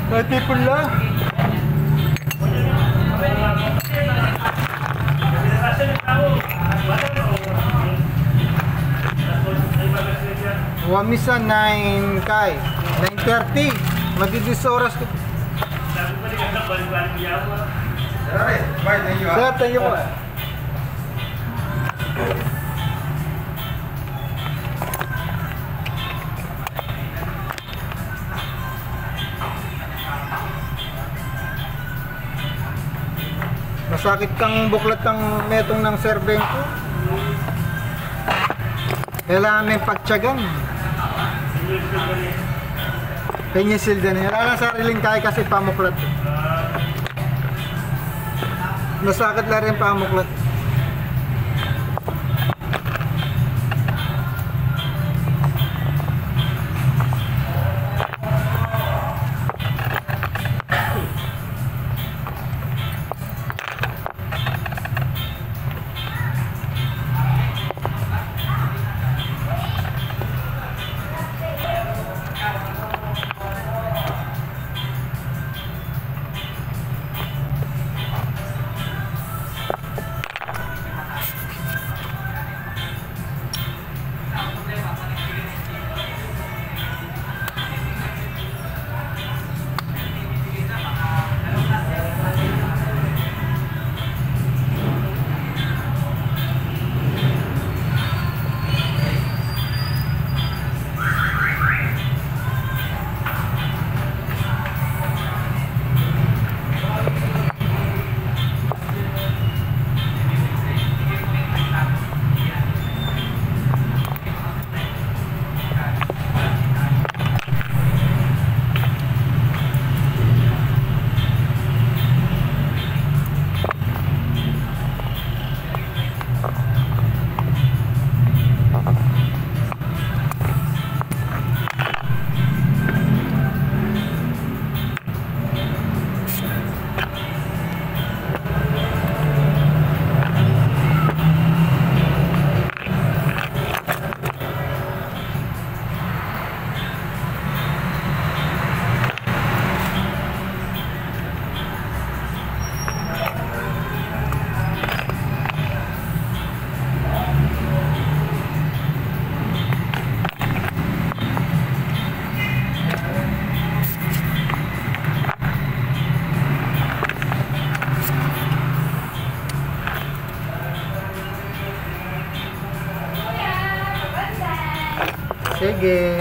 Natipon lang. Wamisa 9 kay 9:30. Magdidis oras ko. Sir, thank you po. Masakit kang buklat ng metong ng serveng ko. Kailangan may pagtyagan. Penyesil din. Wala lang sariling kaya kasi pamuklat. Masakit lang rin pamuklat. Sige.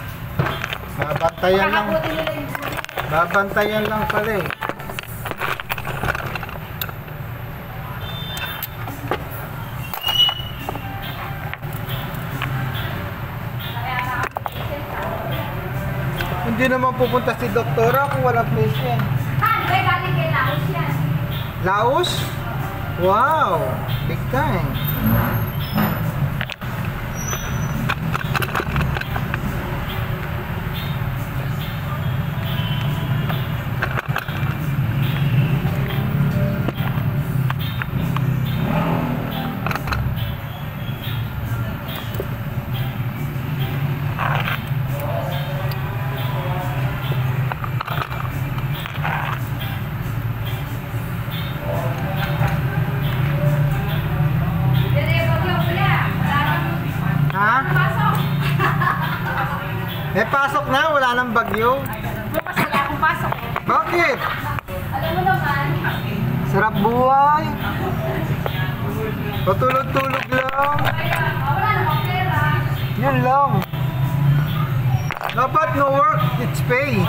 Babantayan lang. Babantayan lang pala eh. Hindi naman pupunta si doktora kung walang patient. May galing kay Laos yan. Laos? Wow! Big time. May pasok na, wala nang bagyo. Bukas wala akong pasok eh. Bakit? Alam mo naman. Sarap buhay. Patulog-tulog lang. Wala namang pera. Yun lang. Dapat no work, it's pay.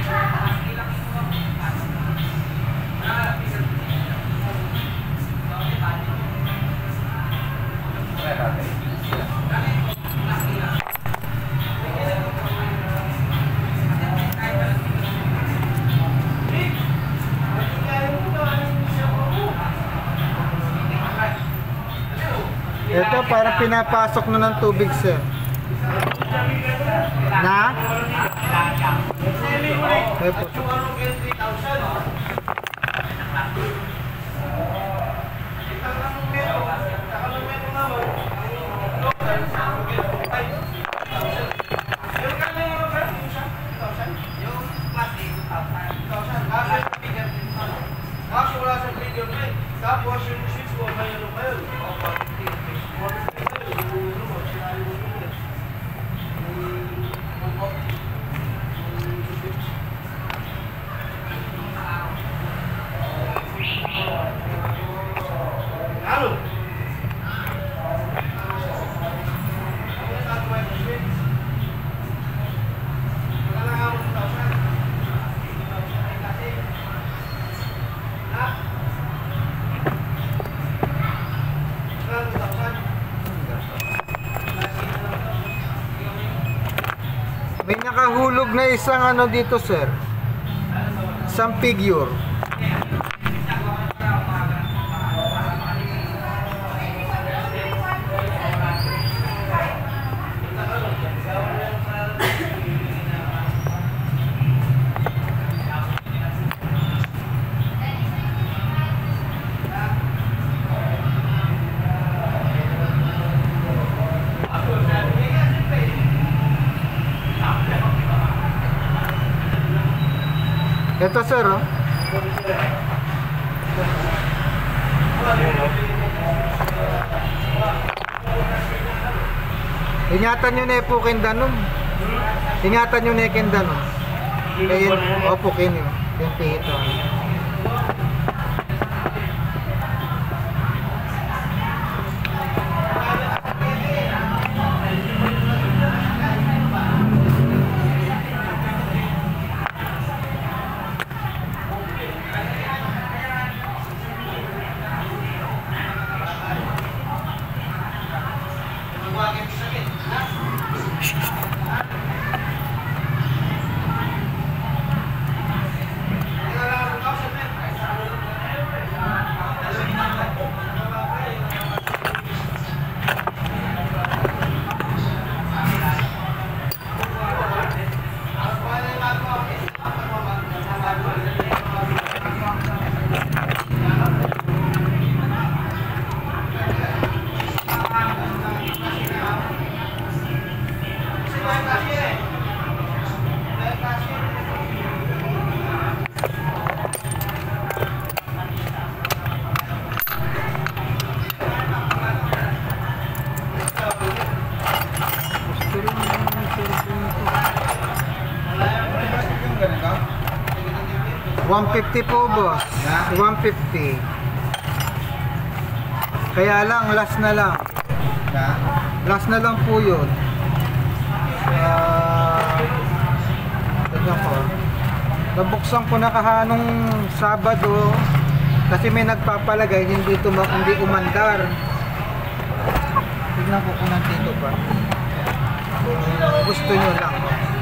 Ito parang pinapasok na ng tubig, sir. Na? Ito. na isang ano dito, sir. Isang figure. Ito, sir, oh. Ingatan nyo na po kindanom. Ingatan nyo na kindanom. Kaya, opo, kinyo. Yung pihito. $150 po, boss. $150. Kaya lang, last na lang. Last na lang po yun. Tignan ko. Nabuksan ko na kahanong Sabado kasi may nagpapalagay hindi umandar. Tignan ko kung nandito pa. Kung gusto nyo lang.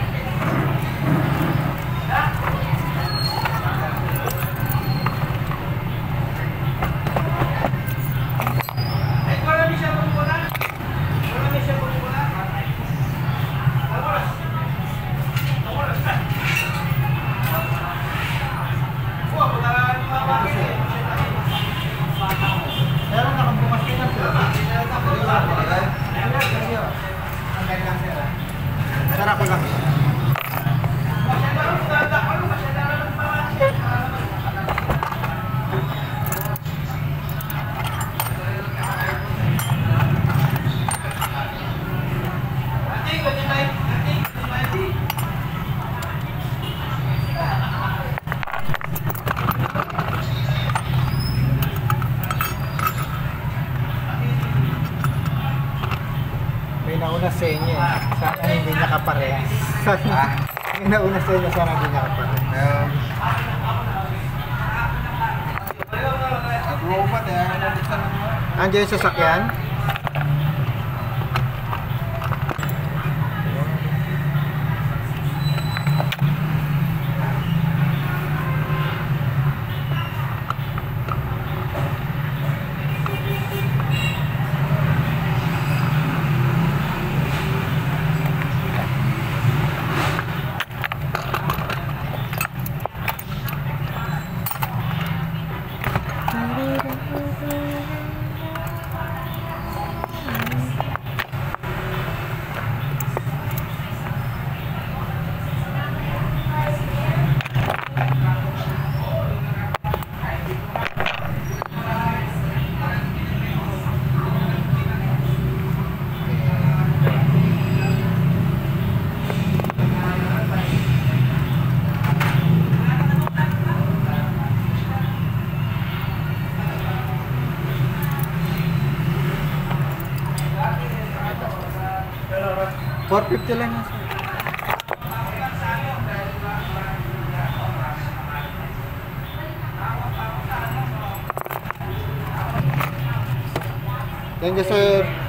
Sarap ko lang. May nauna sa inyo. Sana hindi niya kaparehas. May nauna sa inyo. Sana hindi niya kaparehas. Andiyan yung sasakyan? $450 lang yan, sir. Thank you, sir.